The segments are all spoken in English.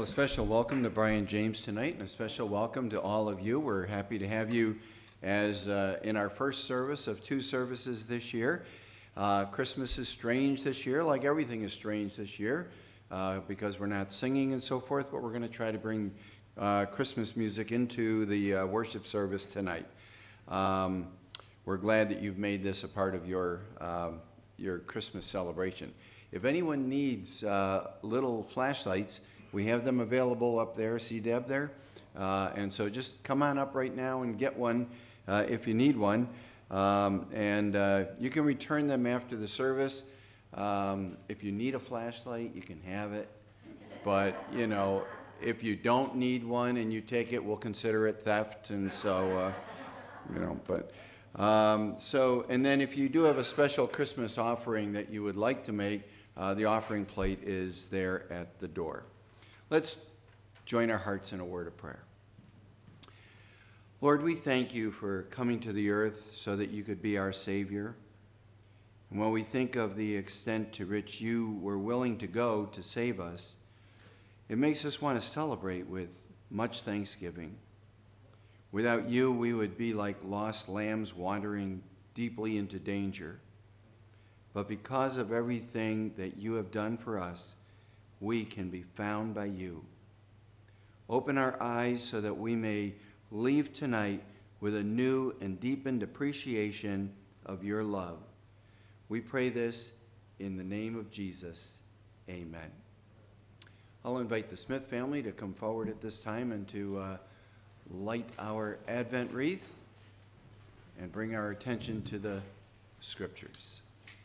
A special welcome to Brian James tonight, and a special welcome to all of you. We're happy to have you as in our first service of 2 services this year. Christmas is strange this year, like everything is strange this year, because we're not singing and so forth, but we're going to try to bring Christmas music into the worship service tonight. We're glad that you've made this a part of your Christmas celebration. If anyone needs little flashlights, we have them available up there. See Deb there? And so just come on up right now and get one if you need one. And you can return them after the service. If you need a flashlight, you can have it. But, you know, if you don't need one and you take it, we'll consider it theft. And so, you know, but... and then if you do have a special Christmas offering that you would like to make, the offering plate is there at the door. Let's join our hearts in a word of prayer. Lord, we thank you for coming to the earth so that you could be our Savior. And when we think of the extent to which you were willing to go to save us, it makes us want to celebrate with much thanksgiving. Without you, we would be like lost lambs wandering deeply into danger. But because of everything that you have done for us, we can be found by you. Open our eyes so that we may leave tonight with a new and deepened appreciation of your love. We pray this in the name of Jesus. Amen. I'll invite the Smith family to come forward at this time and to light our Advent wreath and bring our attention to the scriptures.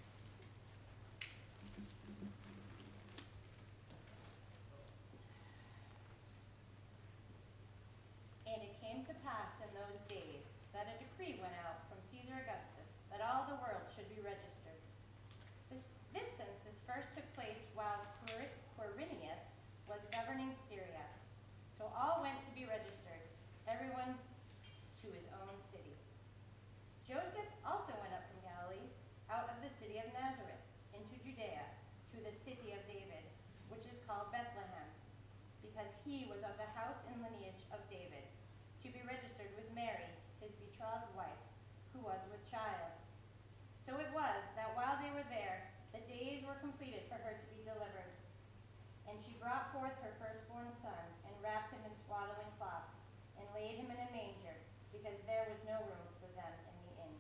And it came to pass in those days that a decree went out from Caesar Augustus that all the world should be registered. This census first took place while Quirinius was governing Syria. So all went to be registered, everyone to his own city. Joseph also went up from Galilee, out of the city of Nazareth, into Judea, to the city of David, which is called Bethlehem, because he was of the house and lineage of David, to be registered with Mary, his betrothed wife, who was with child. So it was that while they were there, the days were completed for her to be delivered. And she brought forth her firstborn son, and wrapped him in swaddling cloths, and laid him in a manger, because there was no room for them in the inn.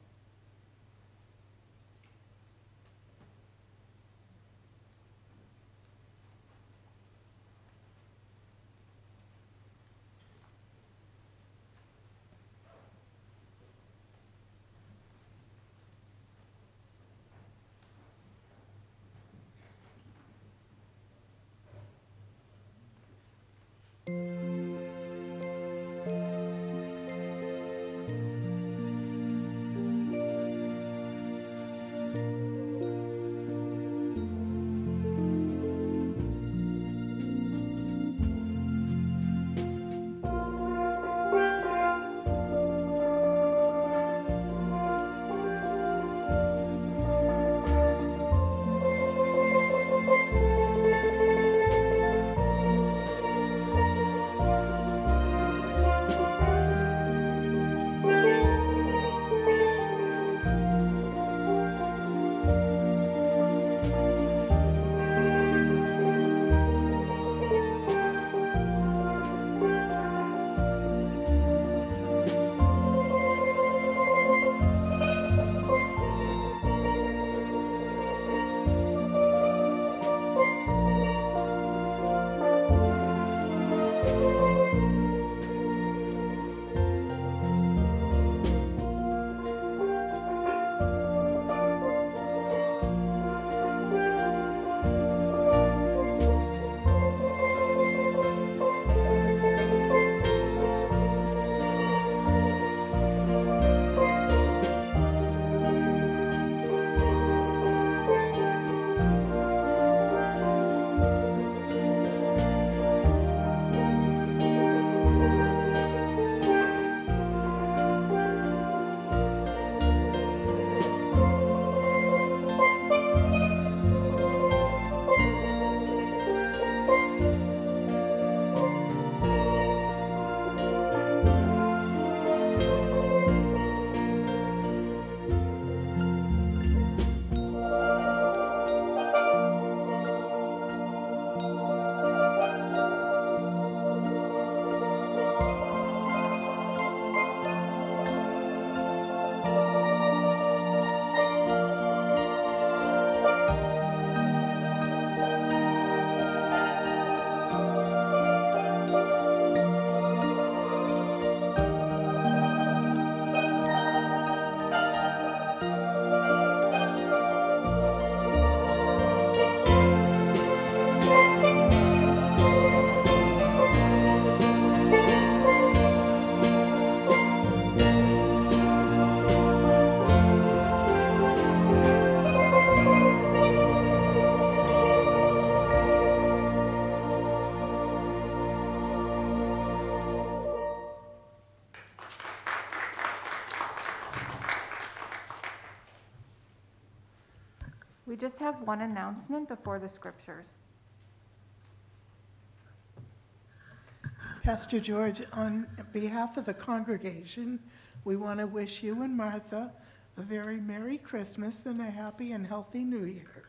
We just have one announcement before the scriptures. Pastor George, on behalf of the congregation, we want to wish you and Martha a very Merry Christmas and a happy and healthy New Year.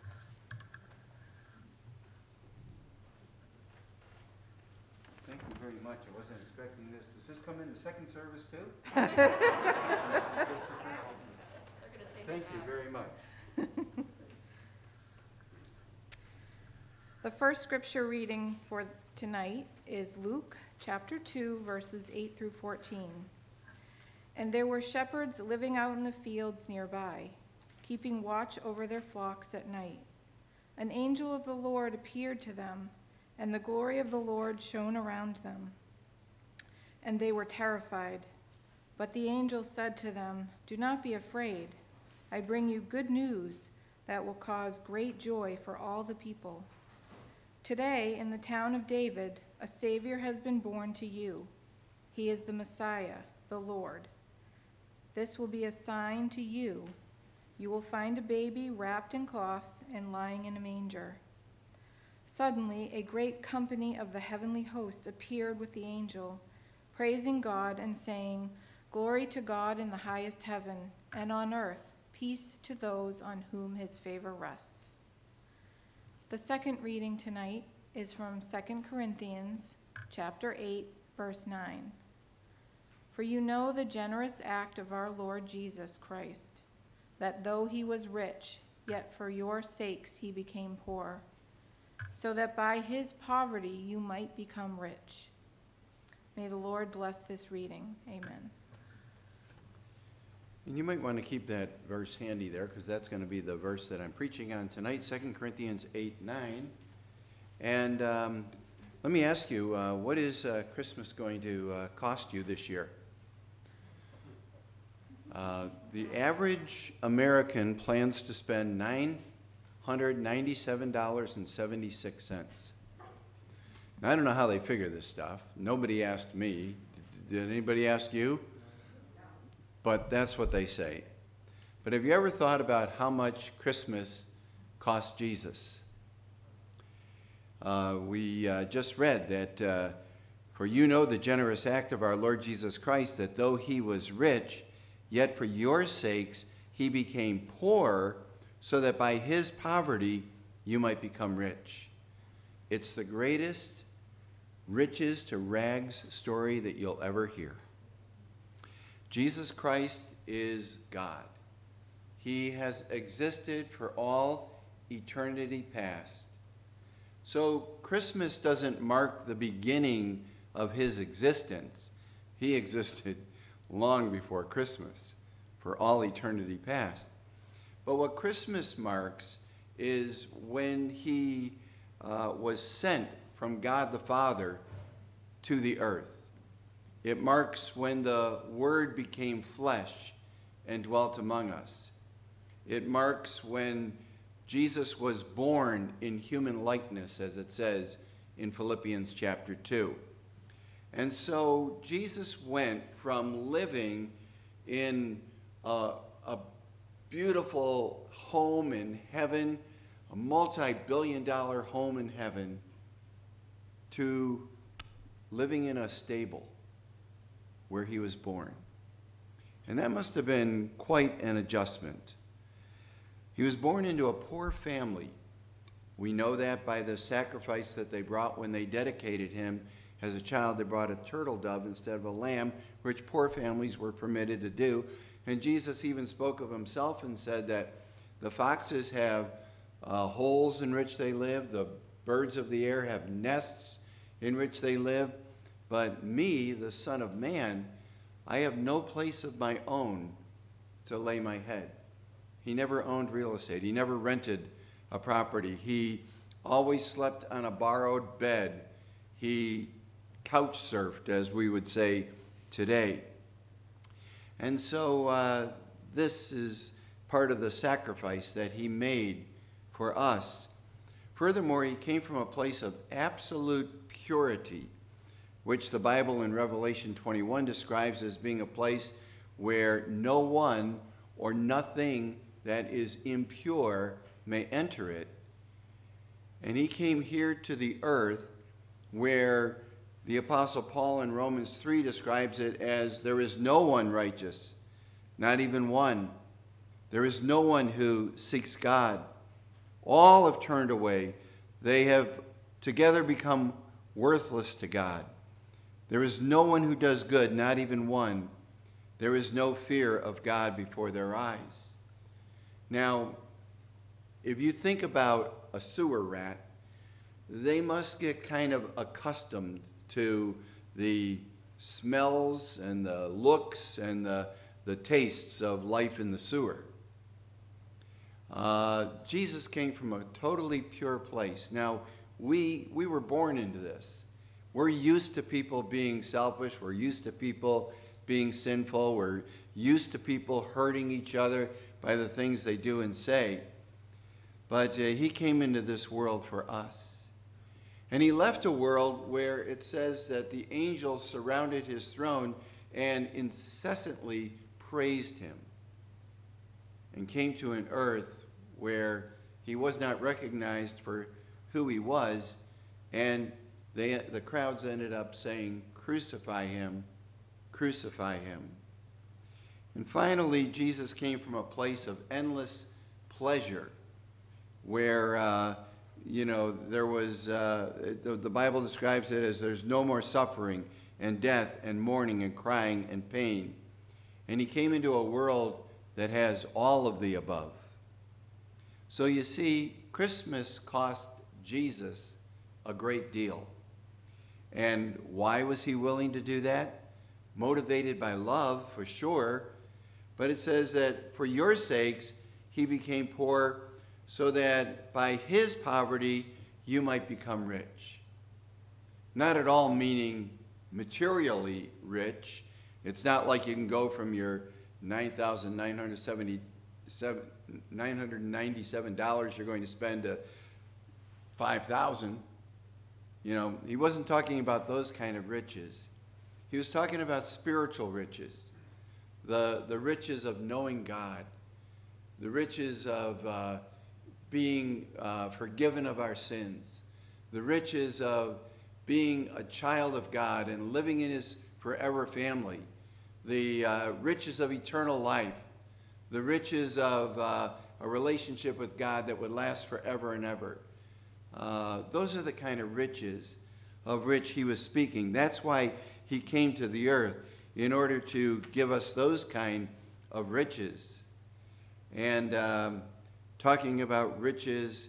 Thank you very much. I wasn't expecting this. Does this come in the second service too? Thank you very much. The first scripture reading for tonight is Luke chapter 2, verses 8 through 14. And there were shepherds living out in the fields nearby, keeping watch over their flocks at night. An angel of the Lord appeared to them, and the glory of the Lord shone around them. And they were terrified. But the angel said to them, "Do not be afraid. I bring you good news that will cause great joy for all the people. Today, in the town of David, a Savior has been born to you. He is the Messiah, the Lord. This will be a sign to you. You will find a baby wrapped in cloths and lying in a manger." Suddenly, a great company of the heavenly hosts appeared with the angel, praising God and saying, "Glory to God in the highest heaven, and on earth, peace to those on whom his favor rests." The second reading tonight is from 2 Corinthians chapter 8, verse 9. For you know the generous act of our Lord Jesus Christ, that though he was rich, yet for your sakes he became poor, so that by his poverty you might become rich. May the Lord bless this reading. Amen. And you might want to keep that verse handy there, because that's going to be the verse that I'm preaching on tonight, 2 Corinthians 8:9. And let me ask you, what is Christmas going to cost you this year? The average American plans to spend $997.76. Now, I don't know how they figure this stuff. Nobody asked me. Did anybody ask you? But that's what they say. But have you ever thought about how much Christmas cost Jesus? We just read that, for you know the generous act of our Lord Jesus Christ, that though he was rich, yet for your sakes he became poor, so that by his poverty you might become rich. It's the greatest riches to rags story that you'll ever hear. Jesus Christ is God. He has existed for all eternity past. So Christmas doesn't mark the beginning of his existence. He existed long before Christmas, for all eternity past. But what Christmas marks is when he was sent from God the Father to the earth. It marks when the Word became flesh and dwelt among us. It marks when Jesus was born in human likeness, as it says in Philippians chapter 2. And so Jesus went from living in a beautiful home in heaven, a multi-billion-dollar home in heaven, to living in a stable where he was born. And that must have been quite an adjustment. He was born into a poor family. We know that by the sacrifice that they brought when they dedicated him. As a child, they brought a turtle dove instead of a lamb, which poor families were permitted to do. And Jesus even spoke of himself and said that the foxes have holes in which they live, the birds of the air have nests in which they live, but me, the Son of Man, I have no place of my own to lay my head. He never owned real estate. He never rented a property. He always slept on a borrowed bed. He couch surfed, as we would say today. And so this is part of the sacrifice that he made for us. Furthermore, he came from a place of absolute purity, which the Bible in Revelation 21 describes as being a place where no one or nothing that is impure may enter it. And he came here to the earth where the Apostle Paul in Romans 3 describes it as there is no one righteous, not even one. There is no one who seeks God. All have turned away. They have together become worthless to God. There is no one who does good, not even one. There is no fear of God before their eyes. Now, if you think about a sewer rat, they must get kind of accustomed to the smells and the looks and the tastes of life in the sewer. Jesus came from a totally pure place. Now, we were born into this. We're used to people being selfish. We're used to people being sinful. We're used to people hurting each other by the things they do and say. But he came into this world for us. And he left a world where it says that the angels surrounded his throne and incessantly praised him, and came to an earth where he was not recognized for who he was, and the crowds ended up saying, "Crucify him, crucify him." And finally, Jesus came from a place of endless pleasure where, there was, the Bible describes it as there's no more suffering and death and mourning and crying and pain. And he came into a world that has all of the above. So you see, Christmas cost Jesus a great deal. And why was he willing to do that? Motivated by love, for sure. But it says that for your sakes, he became poor so that by his poverty, you might become rich. Not at all meaning materially rich. It's not like you can go from your $997 you're going to spend to $5,000. He wasn't talking about those kind of riches. He was talking about spiritual riches, the riches of knowing God, the riches of being forgiven of our sins, the riches of being a child of God and living in his forever family, the riches of eternal life, the riches of a relationship with God that would last forever and ever. Those are the kind of riches of which he was speaking. That's why he came to the earth, in order to give us those kind of riches. And talking about riches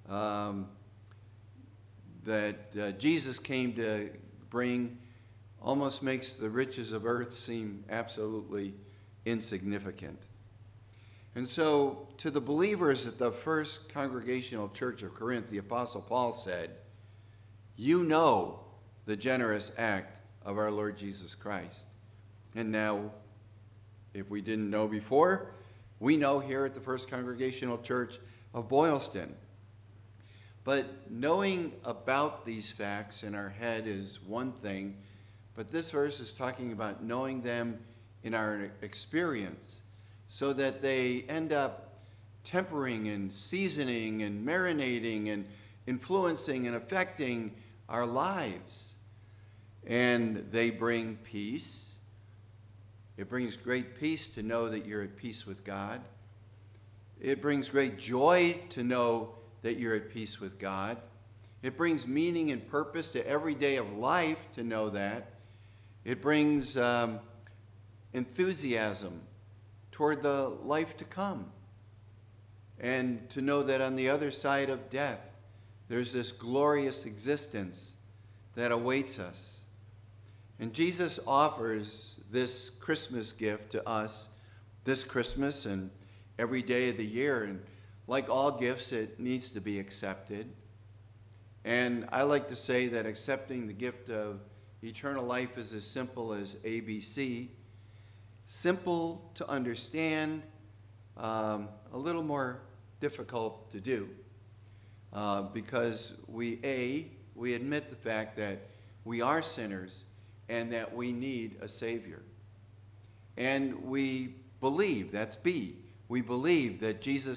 that Jesus came to bring almost makes the riches of earth seem absolutely insignificant. And so to the believers at the first congregational church of Corinth, the Apostle Paul said, "You know the generous act of our Lord Jesus Christ." And now, if we didn't know before, we know here at the First Congregational Church of Boylston. But knowing about these facts in our head is one thing, but this verse is talking about knowing them in our experience, so that they end up tempering and seasoning and marinating and influencing and affecting our lives. And they bring peace. It brings great peace to know that you're at peace with God. It brings great joy to know that you're at peace with God. It brings meaning and purpose to every day of life to know that. It brings enthusiasm toward the life to come. And to know that on the other side of death, there's this glorious existence that awaits us. And Jesus offers this Christmas gift to us this Christmas and every day of the year. And like all gifts, it needs to be accepted. And I like to say that accepting the gift of eternal life is as simple as ABC. Simple to understand, a little more difficult to do. Because we admit the fact that we are sinners and that we need a Savior. And we believe, that's B, we believe that Jesus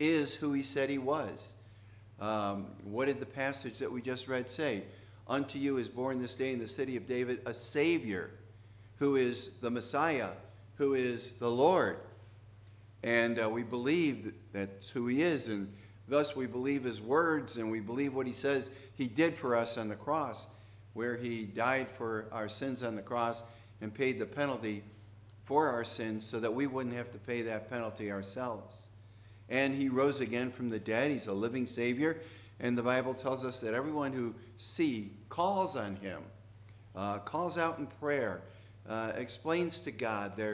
is who he said he was. What did the passage that we just read say? Unto you is born this day in the city of David a Savior, who is the Messiah, who is the Lord. And we believe that's who he is, and thus we believe his words, and we believe what he says he did for us on the cross, where he died for our sins on the cross and paid the penalty for our sins so that we wouldn't have to pay that penalty ourselves. And he rose again from the dead. He's a living Savior. And the Bible tells us that everyone who calls on him, calls out in prayer, explains to God their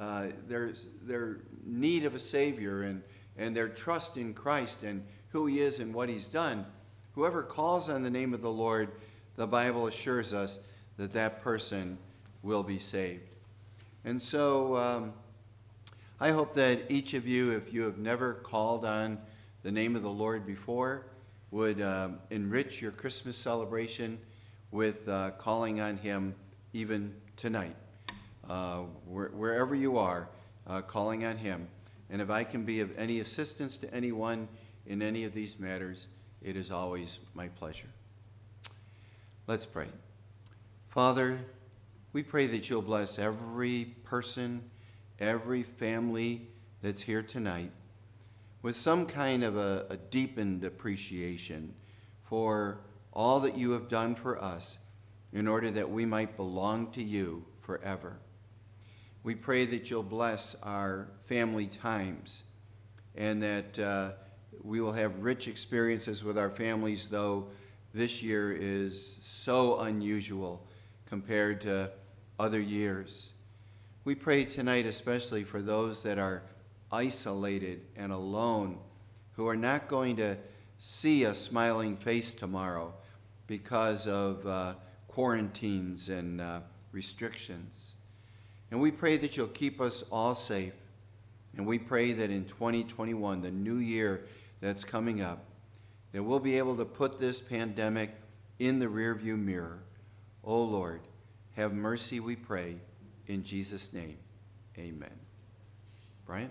need of a Savior and their trust in Christ and who he is and what he's done. Whoever calls on the name of the Lord, the Bible assures us that that person will be saved. And so I hope that each of you, if you have never called on the name of the Lord before, would enrich your Christmas celebration with calling on him even tonight. Wherever you are, calling on him. And if I can be of any assistance to anyone in any of these matters, it is always my pleasure. Let's pray. Father, we pray that you'll bless every person, every family that's here tonight with some kind of a deepened appreciation for all that you have done for us in order that we might belong to you forever. We pray that you'll bless our family times and that we will have rich experiences with our families, though this year is so unusual compared to other years. We pray tonight especially for those that are isolated and alone, who are not going to see a smiling face tomorrow because of quarantines and restrictions. And we pray that you'll keep us all safe. And we pray that in 2021, the new year that's coming up, that we'll be able to put this pandemic in the rearview mirror. Oh Lord, have mercy, we pray, in Jesus' name. Amen. Brian?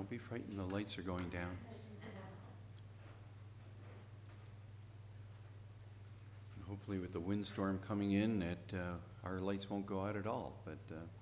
Don't be frightened, the lights are going down. And hopefully with the windstorm coming in that our lights won't go out at all. But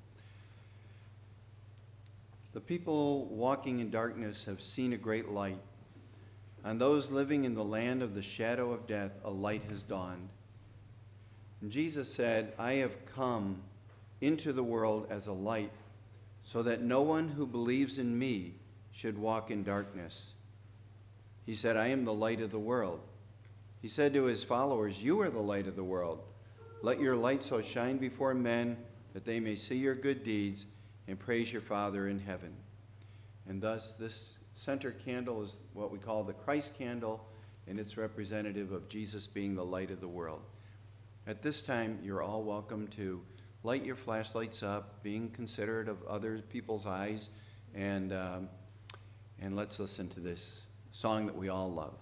the people walking in darkness have seen a great light. On those living in the land of the shadow of death, a light has dawned. And Jesus said, I have come into the world as a light, so that no one who believes in me should walk in darkness. He said, I am the light of the world. He said to his followers, you are the light of the world. Let your light so shine before men that they may see your good deeds and praise your Father in heaven. And thus, this center candle is what we call the Christ candle, and it's representative of Jesus being the light of the world. At this time, you're all welcome to light your flashlights up, being considerate of other people's eyes, and let's listen to this song that we all love.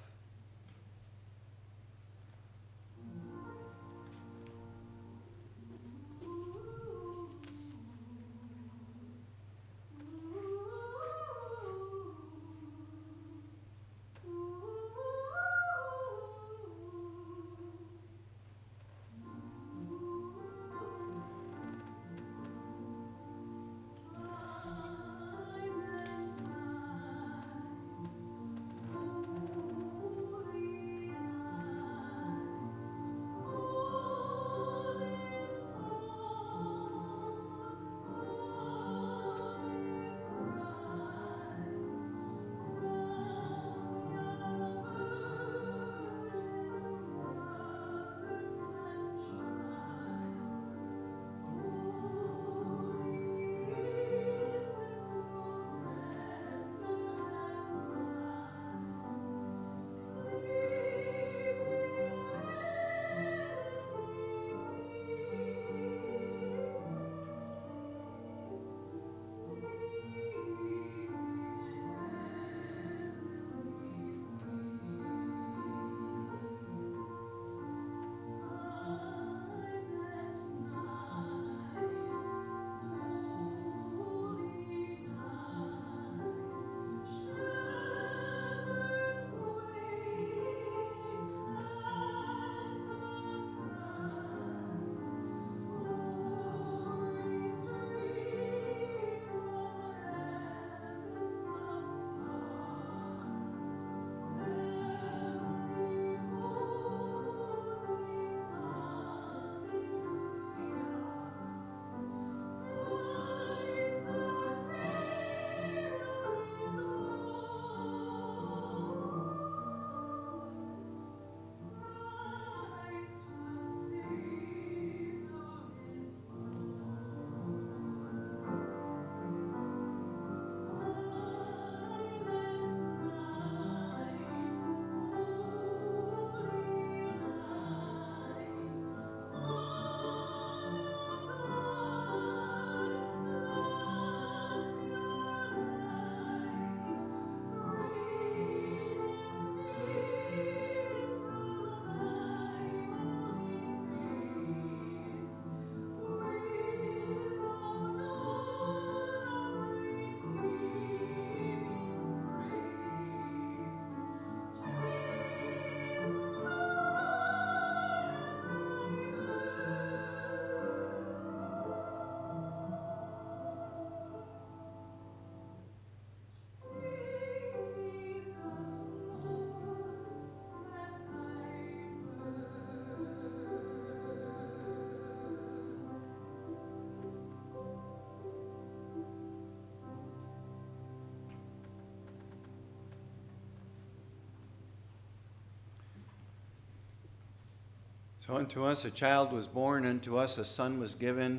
So unto us a child was born, unto us a son was given,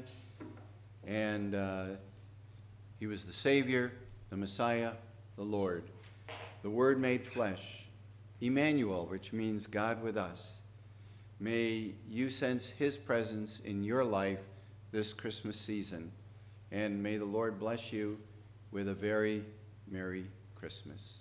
and he was the Savior, the Messiah, the Lord, the Word made flesh, Emmanuel, which means God with us. May you sense his presence in your life this Christmas season, and may the Lord bless you with a very Merry Christmas.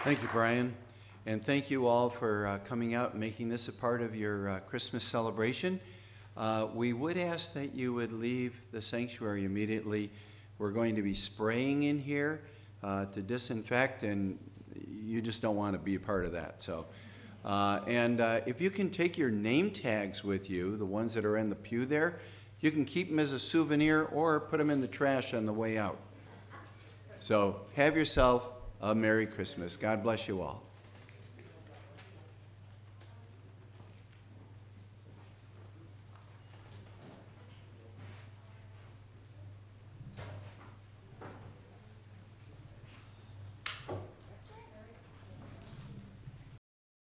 Thank you, Brian. And thank you all for coming out and making this a part of your Christmas celebration. We would ask that you would leave the sanctuary immediately. We're going to be spraying in here to disinfect, and you just don't want to be a part of that. So, if you can take your name tags with you, the ones that are in the pew there, you can keep them as a souvenir or put them in the trash on the way out. So have yourself a Merry Christmas. God bless you all.